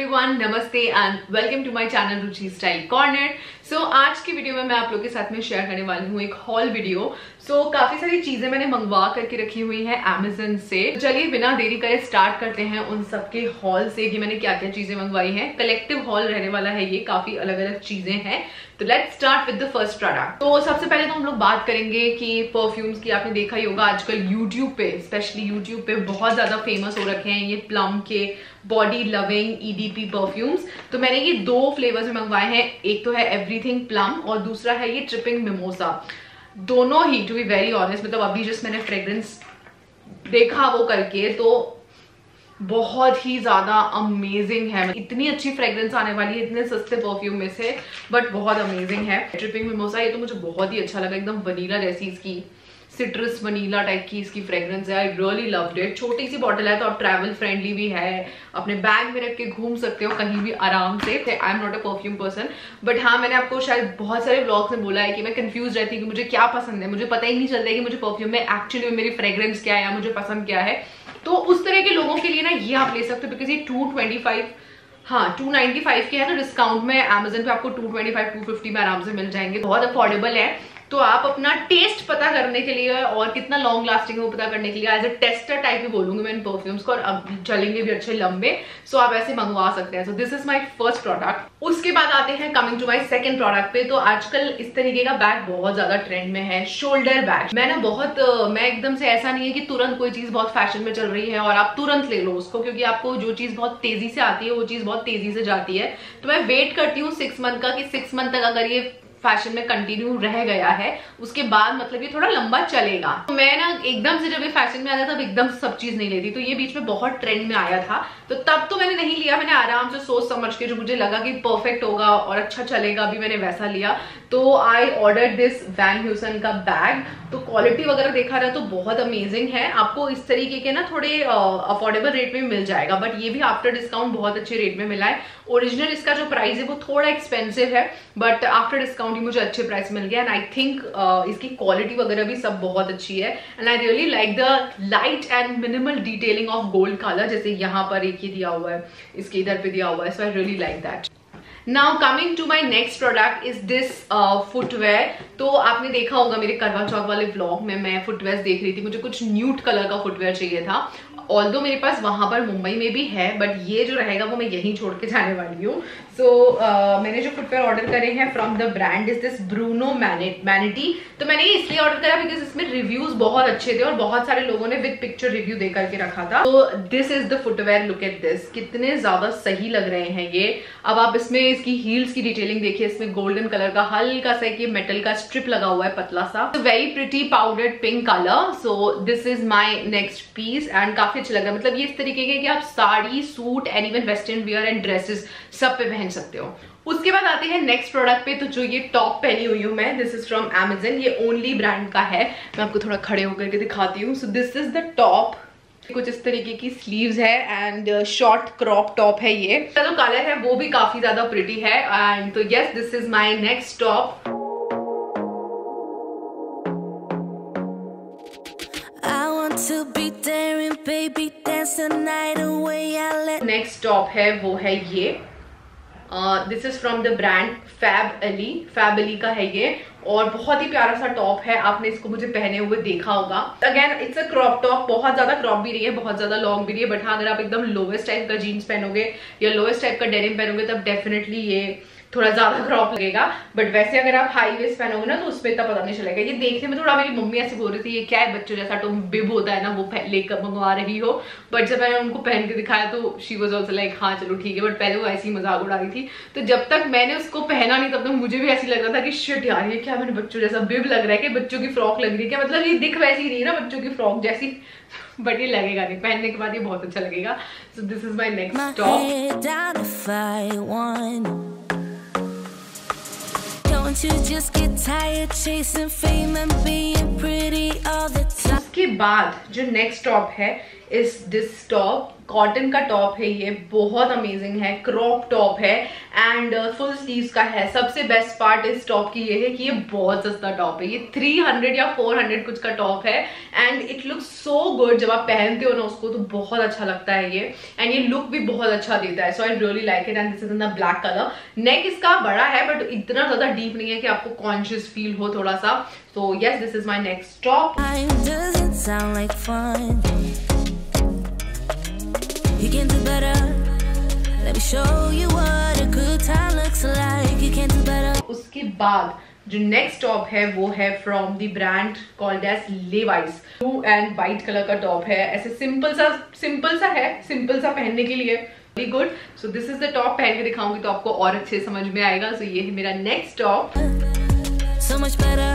Everyone, नमस्ते and welcome to my channel Ruchi style corner. So आज की वीडियो में मैं आप लोगों के साथ में शेयर करने वाली हूँ एक हॉल वीडियो। काफी सारी चीजें मैंने मंगवा करके रखी हुई है Amazon से। चलिए बिना देरी करे स्टार्ट करते हैं उन सबके हॉल से कि मैंने क्या क्या चीजें मंगवाई हैं। कलेक्टिव हॉल रहने वाला है ये, काफी अलग अलग चीजें हैं। तो let's start with the first product. तो सबसे पहले तो हम लोग बात करेंगे कि परफ्यूम्स की। आपने देखा ही होगा आजकल यूट्यूब पे, स्पेशली यूट्यूब पे बहुत ज्यादा फेमस हो रखे हैं ये प्लम के बॉडी लविंग EDP परफ्यूम्स। तो मैंने ये दो फ्लेवर्स में मंगवाए हैं, एक तो है एवरीथिंग प्लम और दूसरा है ये ट्रिपिंग मिमोसा। दोनों ही टू बी वेरी ऑनेस्ट, मतलब अभी जस्ट मैंने फ्रेग्रेंस देखा वो करके तो बहुत ही ज्यादा अमेजिंग है। इतनी अच्छी फ्रेग्रेंस आने वाली है इतने सस्ते परफ्यूम में से, बट बहुत अमेजिंग है। ट्रिपिंग मिमोसा ये तो मुझे बहुत ही अच्छा लगा, एकदम वनीला जैसी इसकी सिट्रस वनीला टाइप की इसकी फ्रेग्रेंस है। I really loved it. छोटी सी बॉटल है तो आप ट्रैवल फ्रेंडली भी है, अपने बैग में रख के घूम सकते हो कहीं भी आराम से। I am not a perfume person, but हाँ मैंने आपको शायद बहुत सारे व्लॉग्स में बोला है कि मैं कंफ्यूज रहती हूँ कि मुझे क्या पसंद है। मुझे पता ही नहीं चलता है कि मुझे परफ्यूम में एक्चुअली मेरी फ्रेग्रेंस क्या है या मुझे पसंद क्या है। तो उस तरह के लोगों के लिए ना ये आप ले सकते हो, बिकॉज ये 295 के है। तो डिस्काउंट में Amazon पे आपको 225 250 में आराम से मिल जाएंगे, बहुत अफोर्डेबल है। तो आप अपना टेस्ट पता करने के लिए और कितना लॉन्ग लास्टिंग है वो पता करने के लिए एज अ टेस्टर टाइप भी बोलूंगी मैं इन परफ्यूम्स को, और अब चलेंगे भी अच्छे लंबे। सो आप ऐसे मंगवा सकते हैं। So this is my first product. उसके बाद आते हैं coming to my second product पे। तो आजकल इस तरीके का बैग बहुत ज्यादा ट्रेंड में है, शोल्डर बैग। मैं एकदम से ऐसा नहीं है कि तुरंत कोई चीज बहुत फैशन में चल रही है और आप तुरंत ले लो उसको, क्योंकि आपको जो चीज बहुत तेजी से आती है वो चीज बहुत तेजी से जाती है। तो मैं वेट करती हूँ 6 मंथ का, कि 6 मंथ तक अगर ये फैशन में कंटिन्यू रह गया है उसके बाद मतलब ये थोड़ा लंबा चलेगा। तो मैं ना एकदम से जब ये फैशन में आया था तब एकदम से सब चीज नहीं लेती। तो ये बीच में बहुत ट्रेंड में आया था तो तब तो मैंने नहीं लिया। मैंने आराम से सोच समझ के जो मुझे लगा कि परफेक्ट होगा और अच्छा चलेगा अभी मैंने वैसा लिया। तो I order this van heusen का बैग। तो क्वालिटी वगैरह देखा रहा तो बहुत अमेजिंग है। आपको इस तरीके के ना थोड़े अफोर्डेबल रेट में मिल जाएगा, बट ये भी आफ्टर डिस्काउंट बहुत अच्छे रेट में मिला है। ओरिजिनल इसका जो प्राइस है वो थोड़ा एक्सपेंसिव है, बट आफ्टर डिस्काउंट मुझे अच्छे प्राइस मिल गया। एंड आई थिंक इसकी क्वालिटी वगैरह भी सब बहुत अच्छी है। And I really like the light and minimal detailing of gold colour, जैसे यहाँ पर एक ही दिया हुआ है, इसके इधर पे दिया हुआ है। So I really like that. Now coming to my next product is this footwear. तो आपने देखा होगा मेरे करवा चौथ वाले व्लॉग में मैं फुटवेयर देख रही थी, मुझे कुछ न्यूड कलर का फुटवेयर चाहिए था। ऑल्दो मेरे पास वहां पर मुंबई में भी है, बट ये जो रहेगा वो मैं यहीं छोड़ के जाने वाली हूँ। मैंने जो फुटवेयर ऑर्डर करे हैं from the brand is this bruno manetti. तो मैंने ये इसलिए ऑर्डर करा बिकॉज इसमें रिव्यूज बहुत अच्छे थे और बहुत सारे लोगों ने विद पिक्चर रिव्यू दे करके रखा था। तो this is the footwear, look at this, कितने ज्यादा सही लग रहे हैं ये। अब आप इसमें इसकी हील्स की डिटेलिंग देखिए, इसमें गोल्डन कलर का हल्का सा कि मेटल का स्ट्रिप लगा हुआ है पतला सा, very pretty powdered pink colour. So this is my next piece and काफी अच्छा लग रहा है। मतलब ये इस तरीके के कि आप sari, suit and even western wear and dresses सब पे पहन सकते हो। उसके बाद आते हैं नेक्स्ट प्रोडक्ट पे। तो जो ये टॉप पहनी हुई हूँ मैं, दिस इज फ्रॉम Amazon, ये ओनली ब्रांड का है। मैं आपको थोड़ा खड़े होकर के दिखाती हूँ। So this is the top, कुछ इस तरीके की स्लीव्स है एंड शॉर्ट क्रॉप टॉप है ये। जो कलर है वो भी काफी ज्यादा प्रिटी है। एंड तो yes, this is my next top. Next top है वो है ये, this is from the brand fab alley का है ये, और बहुत ही प्यारा सा टॉप है। आपने इसको मुझे पहने हुए देखा होगा। Again it's a crop top, बहुत ज्यादा क्रॉप भी नहीं है, बहुत ज्यादा लॉन्ग भी नहीं है, बट हाँ अगर आप एकदम लोवेस्ट टाइप का जीन्स पहनोगे या लोवेस्ट टाइप का डेनिम पहनोगे तब डेफिनेटली ये थोड़ा ज्यादा क्रॉप लगेगा। बट वैसे अगर आप हाई वेस्ट पहनोगे ना तो उसमें इतना पता नहीं चलेगा। ये देखने में थोड़ा, मेरी मम्मी ऐसे बोल रही थी ये क्या है बच्चों जैसा टॉप बिब होता है ना वो लेकर मंगवा रही हो, बट जब मैंने उनको पहन के दिखाया तो शी वाज आल्सो लाइक हाँ चलो ठीक है। बट पहले वो ऐसी मजाक उड़ा रही थी, तो जब तक मैंने उसको पहना नहीं तब तक मुझे भी ऐसी लग रहा था कि शिट यार ये क्या, मैंने बच्चों जैसा बिब लग रहा है कि बच्चों की फ्रॉक लग रही है क्या, मतलब ये दिख वैसी नहीं है ना बच्चों की फ्रॉक जैसी, बट ये लगेगा नहीं, पहनने के बाद ये बहुत अच्छा लगेगा। So this is my next top. उसके बाद जो नेक्स्ट टॉप है इज दिस टॉप। कॉटन का टॉप है, ये बहुत अमेजिंग है, क्रॉप टॉप है एंड फुल स्लीव्स का है। सबसे बेस्ट पार्ट इस टॉप की ये है कि ये बहुत सस्ता टॉप है, ये 300 या 400 कुछ का टॉप है and it looks so good. जब आप पहनते हो ना उसको तो बहुत अच्छा लगता है ये, एंड ये लुक भी बहुत अच्छा देता है। So I really like it and this is in the black colour. Neck इसका बड़ा है बट इतना ज्यादा डीप नहीं है कि आपको कॉन्शियस फील हो थोड़ा सा। So yes, this is my next top. You can do better. Let me show you what a good time looks like. You can do better. उसके बाद जो नेक्स्ट टॉप है वो है from the brand called as Levi's. Blue and white colour का top है, ऐसे simple सा है, सिंपल सा पहनने के लिए very good. So this is the top, पहन के दिखाऊंगी तो आपको और अच्छे समझ में आएगा। सो ये है मेरा next top. So much better.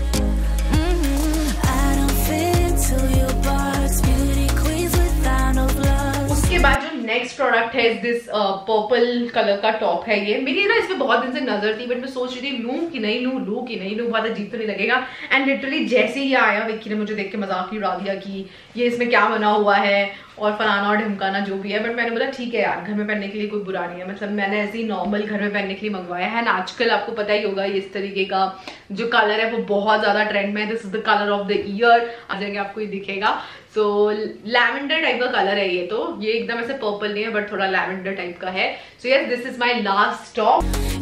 I don't fit to your box. Beauty queens without no blood. उसके बाद जो नेक्स्ट प्रोडक्ट है दिस पर्पल कलर का टॉप है। ये मेरी ना इसमें बहुत दिन से नजर थी बट मैं सोच रही थी लूं कि नहीं लूं कि नहीं लूं, बहुत अजीब तो नहीं लगेगा। एंड लिटरली जैसे ही आया विक्की ने मुझे देख के मजाक ही उड़ा दिया कि ये इसमें क्या बना हुआ है और फलाना और ढमकाना जो भी है। बट मैंने बोला ठीक है यार, घर में पहनने के लिए कोई बुरा नहीं है, मतलब मैंने ऐसे ही नॉर्मल घर में पहनने के लिए मंगवाया है। एंड आजकल आपको पता ही होगा इस तरीके का जो कलर है वो बहुत ज्यादा ट्रेंड में है। This is the colour of the year, आ जाएंगे आपको ये दिखेगा। सो लैवेंडर टाइप का कलर है ये, तो ये एकदम ऐसे पर्पल नहीं है बट थोड़ा लैवेंडर टाइप का है। So yes, this is my last top.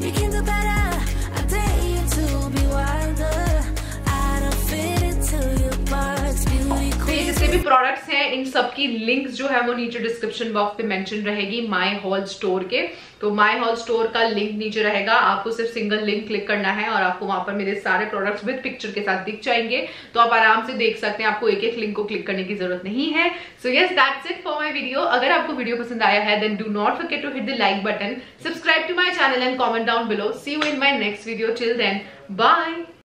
जितने भी प्रोडक्ट्स हैं इन सब की लिंक्स जो है वो नीचे डिस्क्रिप्शन बॉक्स पे मेंशन रहेगी माय हॉल स्टोर के। तो माय हॉल स्टोर का लिंक नीचे रहेगा, आपको सिर्फ सिंगल लिंक क्लिक करना है और आपको वहां पर मेरे सारे प्रोडक्ट्स विद पिक्चर के साथ दिख जाएंगे, तो आप आराम से देख सकते हैं, आपको एक एक लिंक को क्लिक करने की जरूरत नहीं है। So yes, that's it for my video. अगर आपको वीडियो पसंद आया है then do not forget to hit the like button, subscribe to my channel and comment down below. See you in my next video, till then bye.